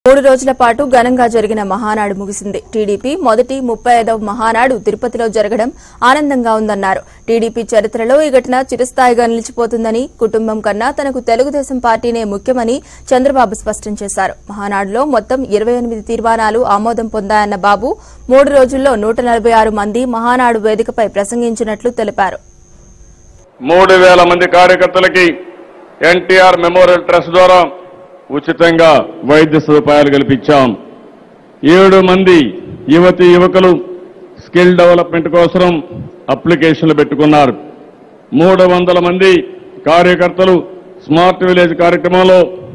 3 రోజుల పాటు ఘనంగా జరిగిన మహానాడు ముగిసింది. టీడీపీ మొదటి 35వ మహానాడు తిరుపతిలో జరగడం ఆనందంగా ఉందన్నారు. టీడీపీ చరిత్రలో ఈ ఘటన చిరస్థాయిగా నిలిచిపోతుందని, కుటుంబం కన్నా తనకు తెలుగుదేశం పార్టీనే ముఖ్యమని చంద్రబాబు స్పష్టం చేశారు. మహానాడులో మొత్తం 28 తీర్మానాలు ఆమోదం పొందాయన్న బాబు 3 రోజుల్లో 146 మంది మహానాడు వేదికపై ప్రసంగించినట్లు తెలిపారు. 3000 మంది కార్యకర్తలకి ఎన్టీఆర్ మెమోరియల్ ట్రస్ట్ ద్వారా ఉచితంగా వైద్య సదుపాయాలు కల్పించాం. 7 మంది యువకులు స్కిల్ డెవలప్మెంట్ కోసం అప్లికేషన్లు పెట్టుకున్నారు. 300 మంది కార్యకర్తలు స్మార్ట్ విలేజ్ కార్యక్రమంలో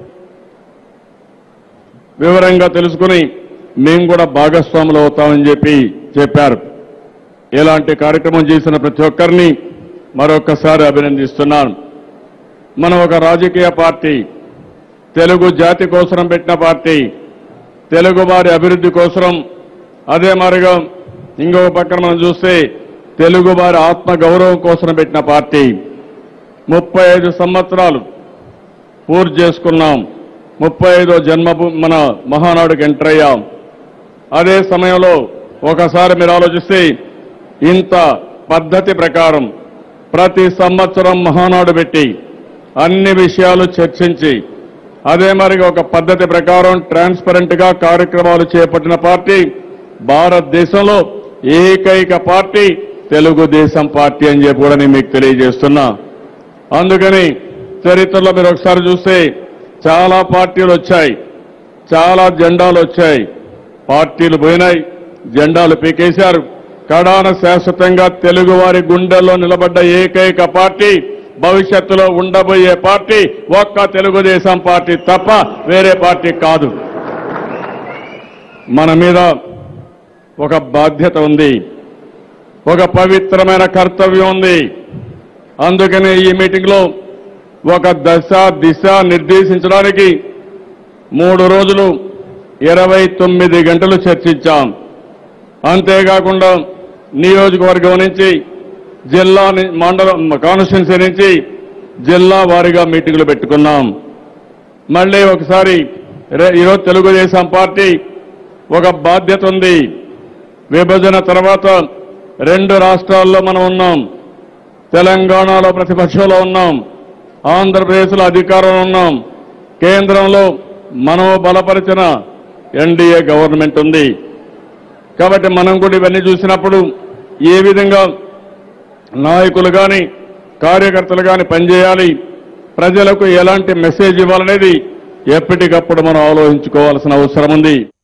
వివరంగా తెలుసుకుని మేము కూడా భాగస్వాములు అవుతామని చెప్పారు. ఇలాంటి కార్యక్రమం చేసిన ప్రతి ఒక్కరిని మరొకసారి అభినందిస్తున్నాను. మనం ఒక రాజకీయ పార్టీ, తెలుగు జాతి కోసం పెట్టిన పార్టీ, తెలుగు వారి అభివృద్ధి కోసం, అదే మాదిరిగా ఇంకొక పక్కన మనం చూస్తే తెలుగు వారి ఆత్మ గౌరవం కోసం పెట్టిన పార్టీ. 35 సంవత్సరాలు పూర్తి చేసుకున్నాం. 35వ జన్మభూమి మన మహానాడుకి ఎంటర్ అయ్యాం. అదే సమయంలో ఒకసారి మీరు ఆలోచిస్తే ఇంత పద్ధతి ప్రకారం ప్రతి సంవత్సరం మహానాడు పెట్టి అన్ని విషయాలు చర్చించి అదే మరిగా ఒక పద్ధతి ప్రకారం ట్రాన్స్పరెంట్ గా కార్యక్రమాలు చేపట్టిన పార్టీ భారతదేశంలో ఏకైక పార్టీ తెలుగుదేశం పార్టీ అని చెప్పి కూడా నేను మీకు తెలియజేస్తున్నా. అందుకని చరిత్రలో మీరు ఒకసారి చూస్తే చాలా పార్టీలు వచ్చాయి, చాలా జెండాలు వచ్చాయి, పార్టీలు పోయినాయి, జెండాలు పీకేశారు. కడాన శాశ్వతంగా తెలుగువారి గుండెల్లో నిలబడ్డ ఏకైక పార్టీ, భవిష్యత్తులో ఉండబోయే పార్టీ ఒక్క తెలుగుదేశం పార్టీ తప్ప వేరే పార్టీ కాదు. మన మీద ఒక బాధ్యత ఉంది, ఒక పవిత్రమైన కర్తవ్యం ఉంది. అందుకనే ఈ మీటింగ్లో ఒక దిశ నిర్దేశించడానికి 3 రోజులు 29 గంటలు చర్చించాం. అంతేకాకుండా నియోజకవర్గం నుంచి, జిల్లా మండలం కాన్స్టిట్యున్సీ నుంచి జిల్లా వారీగా మీటింగులు పెట్టుకున్నాం. మళ్ళీ ఒకసారి ఈరోజు తెలుగుదేశం పార్టీ ఒక బాధ్యత ఉంది. విభజన తర్వాత 2 రాష్ట్రాల్లో మనం ఉన్నాం. తెలంగాణలో ప్రతిపక్షంలో ఉన్నాం, ఆంధ్రప్రదేశ్లో అధికారంలో ఉన్నాం, కేంద్రంలో మనం బలపరిచిన ఎన్డీఏ గవర్నమెంట్ ఉంది. కాబట్టి మనం కూడా ఇవన్నీ చూసినప్పుడు ఏ విధంగా నాయకులు కానీ కార్యకర్తలు కానీ పనిచేయాలి, ప్రజలకు ఎలాంటి మెసేజ్ ఇవ్వాలనేది ఎప్పటికప్పుడు మనం ఆలోచించుకోవాల్సిన అవసరం ఉంది.